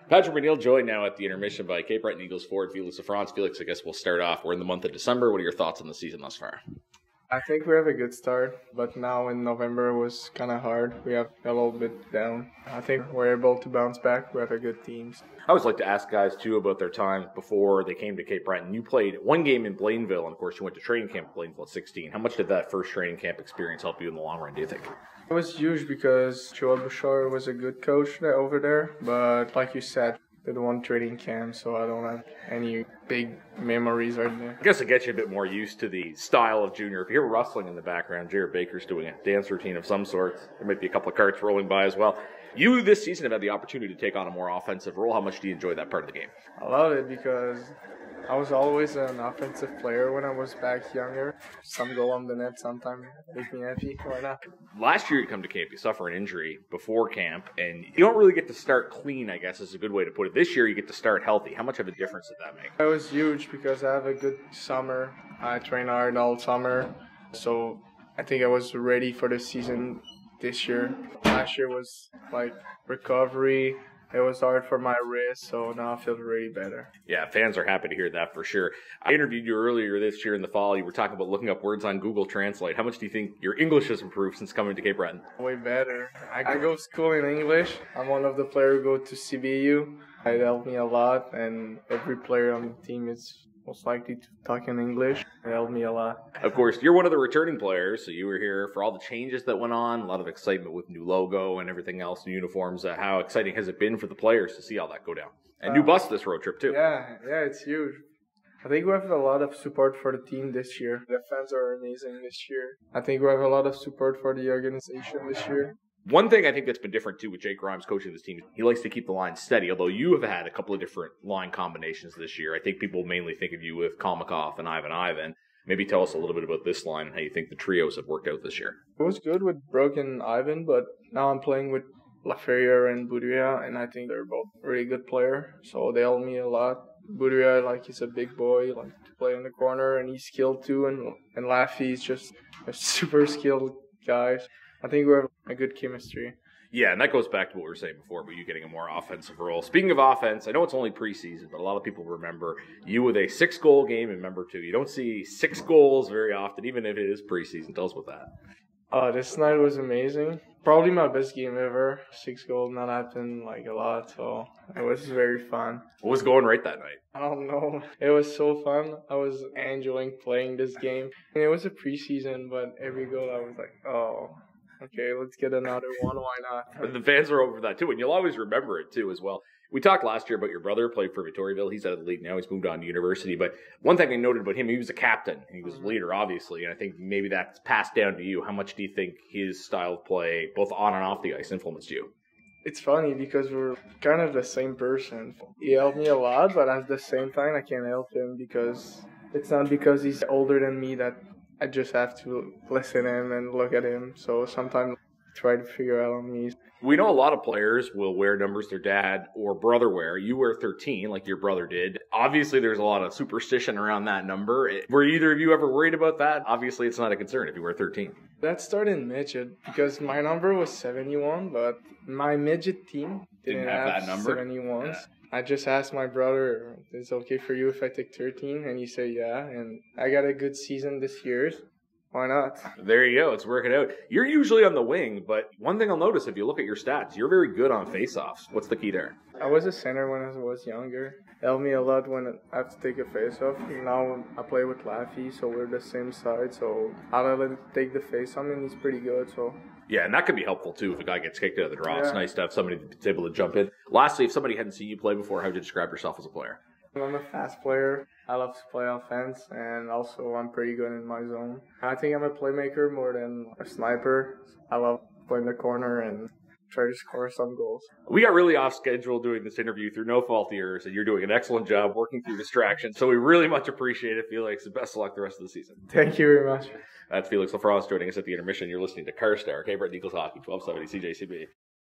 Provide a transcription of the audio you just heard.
Patrick McNeil joined now at the intermission by Cape Breton Eagles forward Felix Lafrance. Felix, I guess we'll start off. We're in the month of December. What are your thoughts on the season thus far? I think we have a good start, but now in November was kind of hard. We have a little bit down. I think we're able to bounce back. We have a good team. I always like to ask guys, too, about their time before they came to Cape Breton. You played one game in Blainville, and, of course, you went to training camp in Blainville at 16. How much did that first training camp experience help you in the long run, do you think? It was huge because Joel Bouchard was a good coach over there, but like you said, did one training camp, so I don't have any big memories right there. I guess it gets you a bit more used to the style of junior. If you hear rustling in the background, Jared Baker's doing a dance routine of some sort. There might be a couple of carts rolling by as well. You this season have had the opportunity to take on a more offensive role. How much do you enjoy that part of the game? I love it because I was always an offensive player when I was back younger. Some goal on the net sometimes make me happy. Why not? Last year you come to camp, you suffer an injury before camp, and you don't really get to start clean, I guess is a good way to put it. This year you get to start healthy. How much of a difference did that make? It was huge because I have a good summer. I train hard all summer, so I think I was ready for the season this year. Last year was like recovery. It was hard for my wrist, so now I feel really better. Yeah, fans are happy to hear that for sure. I interviewed you earlier this year in the fall. You were talking about looking up words on Google Translate. How much do you think your English has improved since coming to Cape Breton? Way better. I go to school in English. I'm one of the players who go to CBU. It helped me a lot, and every player on the team is most likely to talk in English. It helped me a lot. Of course, you're one of the returning players, so you were here for all the changes that went on, a lot of excitement with new logo and everything else, new uniforms. How exciting has it been for the players to see all that go down? And new bus this road trip, too. Yeah, it's huge. I think we have a lot of support for the team this year. The fans are amazing this year. I think we have a lot of support for the organization this year. One thing I think that's been different, too, with Jake Grimes coaching this team, he likes to keep the line steady, although you have had a couple of different line combinations this year. I think people mainly think of you with Kalmakoff and Ivan. Maybe tell us a little bit about this line and how you think the trios have worked out this year. It was good with Brook and Ivan, but now I'm playing with Laferriere and Boudria, and I think they're both really good players, so they help me a lot. Boudria, he's a big boy, to play in the corner, and he's skilled too, and Laffy's just a super skilled guy. I think we have a good chemistry. Yeah, and that goes back to what we were saying before about you getting a more offensive role. Speaking of offense, I know it's only preseason, but a lot of people remember you with a 6-goal game in member 2. You don't see 6 goals very often, even if it is preseason. Tell us about that. This night was amazing. Probably my best game ever. 6 goals, not happened a lot, so it was very fun. What was going right that night? I don't know. It was so fun. I was enjoying playing this game. And it was a preseason, but every goal I was like, oh, okay, let's get another one. Why not? But the fans are over that, too, and you'll always remember it, too, as well. We talked last year about your brother, played for Victoriaville. He's out of the league now. He's moved on to university. But one thing I noted about him, he was a captain. He was a leader, obviously, and I think maybe that's passed down to you. How much do you think his style of play, both on and off the ice, influenced you? It's funny because we're kind of the same person. He helped me a lot, but at the same time, I can't help him because it's not because he's older than me that I just have to listen to him and look at him. So sometimes I try to figure out on me. We know a lot of players will wear numbers their dad or brother wear. You wear 13 like your brother did. Obviously, there's a lot of superstition around that number. Were either of you ever worried about that? Obviously, it's not a concern if you wear 13. That started in midget because my number was 71, but my midget team didn't have that number. 71s. Yeah. I just asked my brother, is it okay for you if I take 13? And he said, yeah. And I got a good season this year. Why not? There you go. It's working out. You're usually on the wing, but one thing I'll notice if you look at your stats, you're very good on faceoffs. What's the key there? I was a center when I was younger. It helped me a lot when I have to take a faceoff. Now I play with Laffy, so we're the same side. So I'll let him take the face. I mean, he's pretty good, so... Yeah, and that can be helpful, too, if a guy gets kicked out of the draw. Yeah. It's nice to have somebody that's able to jump in. Lastly, if somebody hadn't seen you play before, how would you describe yourself as a player? I'm a fast player. I love to play offense, and also I'm pretty good in my zone. I think I'm a playmaker more than a sniper. I love playing the corner and try to score some goals. We got really off schedule doing this interview through no fault of yours, and you're doing an excellent job working through distractions. So we really much appreciate it, Felix. Best of luck the rest of the season. Thank you very much. That's Felix Lafrance joining us at the intermission. You're listening to Carstar, Cape Breton Eagles Hockey, 1270 CJCB.